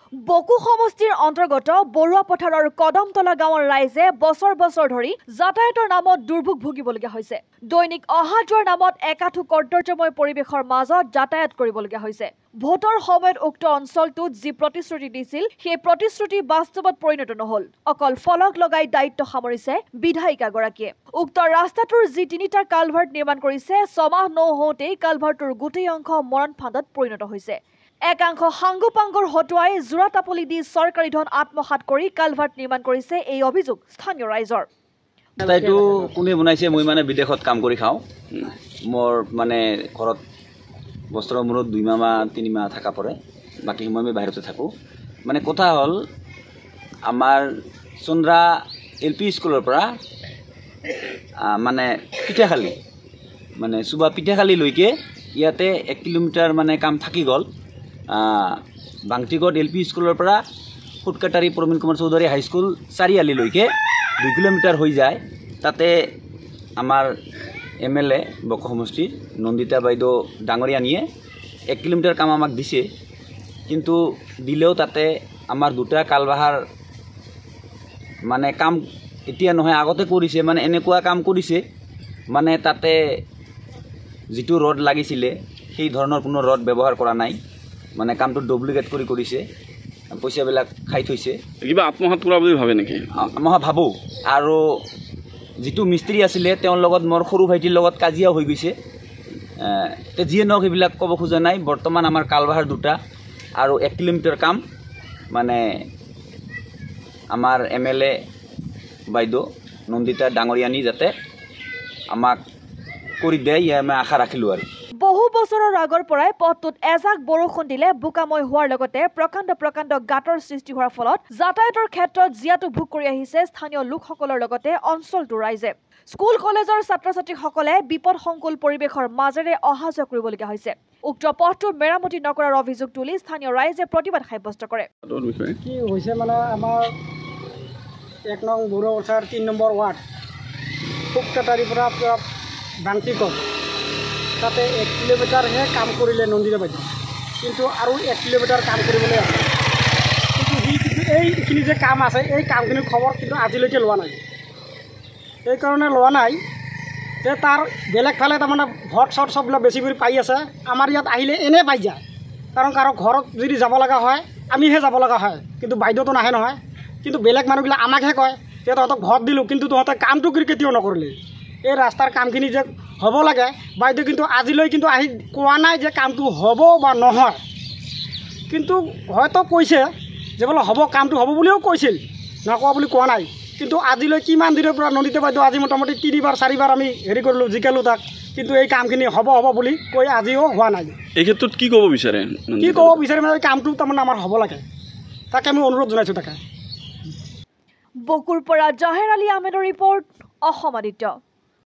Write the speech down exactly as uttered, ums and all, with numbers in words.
বকো সমষ্টিৰ অন্তৰ্গত বৰুৱা পথাৰৰ কদমতলা গাঁৱৰ ৰাইজে বছৰ বছৰ ধৰি যাতায়াতৰ নামত দুৰ্ভোগ ভুগিবলগীয়া হৈছে। দৈনিক অহা যোৱাৰ নামত একাঠু কৰ্তব্যময় পৰিৱেশৰ মাজত যাতায়াত কৰিবলগীয়া হৈছে। ভোটৰ সময়ত উক্ত অঞ্চলটোত যি প্ৰতিশ্ৰুতি দিছিল সেই প্ৰতিশ্ৰুতি বাস্তৱত পৰিণত নহল। অকল ফলক লগাই দায়িত্ব সামৰিছে বিধায়িকাগৰাকীয়ে। উক্ত ৰাস্তাটোৰ যি তিনিটা কালভাৰ্ট নিৰ্মাণ কৰিছে ছমাহ নহওঁতেই কালভাৰ্টটোৰ গোটেই অংশ মৰণ ফান্দত পৰিণত হৈছে। একাংশ সাংগোপাংগৰ হতুৱাই জোৰা তাপলি দি চৰকাৰী ধন আত্মসাত কৰি কালভাৰ্ট নিৰ্মাণ কৰিছে এই অভিযোগ স্থানীয় ৰাইজৰ। এইটো কোনে বনাইছে? মই মানে বিদেশত কাম কৰি খাওঁ। মোৰ মানে ঘৰত বছৰৰ মূৰত দুই মাহ বা তিনি মাহ থকা পৰে, বাকী সময় আমি বাহিৰতে থাকোঁ। মানে কথা হ'ল আমাৰ চন্দ্ৰা এল পি স্কুলৰ পৰা মানে পিঠাখালী মানে চুবা পিঠাখালীলৈকে ইয়াতে এক কিলোমিটাৰ মানে কাম থাকি গ'ল। বাংটিগড় এল পি স্কুলৰ পৰা ফুটকাটাৰী প্ৰবীণ কুমাৰ চৌধুৰী হাইস্কুল চাৰিআলিলৈকে দুই কিলোমিটাৰ হৈ যায়। তাতে আমাৰ এম এল এ বকো সমষ্টিৰ নন্দিতা বাইদেউ ডাঙৰীয়ানীয়ে এক কিলোমিটাৰ কাম আমাক দিছে, কিন্তু দিলেও তাতে আমাৰ দুটা কালবাহাৰ মানে কাম এতিয়া নহয় আগতে কৰিছে। মানে এনেকুৱা কাম কৰিছে মানে তাতে যিটো ৰড লাগিছিলে সেই ধৰণৰ কোনো ৰড ব্যৱহাৰ কৰা নাই। মানে কামটো ডুপ্লিকেট কৰি কৰিছে, পইচাবিলাক খাই থৈছে। কিবা আত্মসাত কৰা বুলি ভাবে নেকি? মই ভাবোঁ। আৰু যিটো মিস্ত্ৰী আছিলে তেওঁৰ লগত মোৰ সৰু ভাইটিৰ লগত কাজিয়াও হৈ গৈছে। তে যিয়ে নহওক সেইবিলাক ক'ব খোজা নাই। বৰ্তমান আমাৰ কালবাহাৰ দুটা আৰু এক কিলোমিটাৰ কাম মানে আমাৰ এম এল এ বাইদেউ নন্দিতা ডাঙৰীয়ানী যাতে আমাক কৰি দিয়ে ইয়াৰ মই আশা ৰাখিলোঁ। আৰু বহু বছৰৰ আগৰ পৰাই পথটোত এজাক বৰষুণ দিলে বোকাময় হোৱাৰ লগতে প্ৰকাণ্ড প্ৰকাণ্ড গাঁতৰ সৃষ্টি হোৱাৰ ফলত যাতায়াতৰ ক্ষেত্ৰত জিয়াটো ভোগ কৰি আহিছে স্থানীয় লোকসকলৰ লগতে অঞ্চলটোৰ ৰাইজে। স্কুল কলেজৰ ছাত্ৰ ছাত্ৰীসকলে বিপদসংকুল পৰিৱেশৰ মাজেৰে অহা যোৱা কৰিবলগীয়া হৈছে। উক্ত পথটো মেৰামতি নকৰাৰ অভিযোগ তুলি স্থানীয় ৰাইজে প্ৰতিবাদ সাব্যস্ত কৰে। কি হৈছে মানে আমাৰ এক নং বৰুৱা পথাৰ তিনি নম্বৰ ৱাৰ্ড ফুটকাটাৰীৰ পৰা পৰা বাংটিগড় তাতে এক কিলোমিটাৰহে কাম কৰিলে নন্দিতা বাইদেউ, কিন্তু আৰু এক কিলোমিটাৰ কাম কৰিবলৈ আছে। কিন্তু সি কিন্তু এইখিনি যে কাম আছে এই কামখিনিৰ খবৰ কিন্তু আজিলৈকে লোৱা নাই। সেইকাৰণে লোৱা নাই যে তাৰ বেলেগ ফালে তাৰমানে ভট চট চববিলাক বেছি কৰি পাই আছে। আমাৰ ইয়াত আহিলে এনেই পাই যায়, কাৰণ কাৰো ঘৰত যদি যাব লগা হয় আমিহে যাব লগা হয়, কিন্তু বাইদেউতো নাহে নহয়। কিন্তু বেলেগ মানুহবিলাক আমাকহে কয় যে তহঁতক ভোট দিলোঁ, কিন্তু তহঁতে কামটো কেতিয়াও নকৰিলে। এই ৰাস্তাৰ কামখিনি যে হ'ব লাগে বাইদেউ কিন্তু আজিলৈ কিন্তু আহি কোৱা নাই যে কামটো হ'ব বা নহয়। কিন্তু হয়তো কৈছে যে বোলে হ'ব, কামটো হ'ব বুলিও কৈছিল, নকোৱা বুলি কোৱা নাই। কিন্তু আজিলৈ কিমান দিনৰ পৰা নন্দিতা বাইদেউ আজি মোটামুটি তিনিবাৰ চাৰিবাৰ আমি হেৰি কৰিলোঁ, জিকালোঁ তাক, কিন্তু এই কামখিনি হ'ব হ'ব বুলি কৈ আজিও হোৱা নাই। এই ক্ষেত্ৰত কি ক'ব বিচাৰে? কি ক'ব বিচাৰে মানে কামটো তাৰমানে আমাৰ হ'ব লাগে, তাকে আমি অনুৰোধ জনাইছোঁ। তাকে বকুৰ পৰা জাহেৰ আলী আহমেদৰ ৰিপৰ্ট, অসম আদিত্য।